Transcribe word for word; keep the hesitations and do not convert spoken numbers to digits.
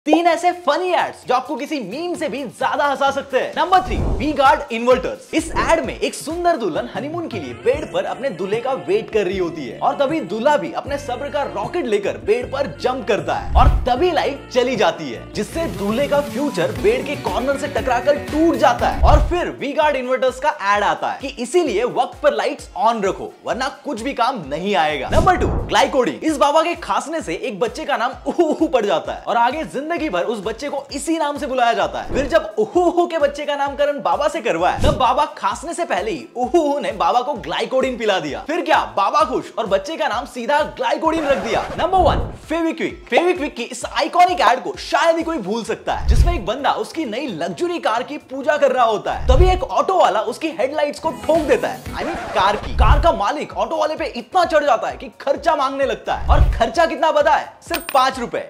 तीन ऐसे funny ads जो आपको किसी मीम से भी ज्यादा हंसा सकते हैं। Number three, V Guard inverters. इस एड में एक सुंदर दुल्हन हनीमून के लिए बेड पर अपने दूल्हे का वेट कर रही होती है और तभी दूल्हा भी अपने सब्र का रॉकेट लेकर बेड पर जंप करता है और तभी लाइट चली जाती है जिससे दूल्हे का फ्यूचर बेड के कॉर्नर से टकराकर टूट जाता है। और फिर वी गार्ड इन्वर्टर्स का एड आता है कि इसीलिए वक्त पर लाइट्स ऑन रखो वरना कुछ भी काम नहीं आएगा। Number two, Glycodin. इस बाबा के खांसने से एक बच्चे का नाम उहू पड़ जाता है और आगे जिंदगी भर उस बच्चे को इसी नाम से बुलाया जाता है। फिर जब उहू के बच्चे का नामकरण बाबा से करवाया तब बाबा खांसने से पहले ही उहू ने बाबा को ग्लाइकोडिन पिला दिया। फिर क्या, बाबा खुश और बच्चे का नाम सीधा ग्लाइकोडिन रख दिया। Number one, Fevikwik. फेविक्विक की इस आइकॉनिक एड को शायद ही कोई भूल सकता है जिसमें एक बंदा उसकी नई लग्जरी कार की पूजा कर रहा होता है तभी एक ऑटो वाला उसकी हेडलाइट्स को ठोक देता है। आई मीन कार की। कार का मालिक ऑटो वाले पे इतना चढ़ जाता है कि खर्चा मांगने लगता है और खर्चा कितना पता है? सिर्फ पांच रुपए।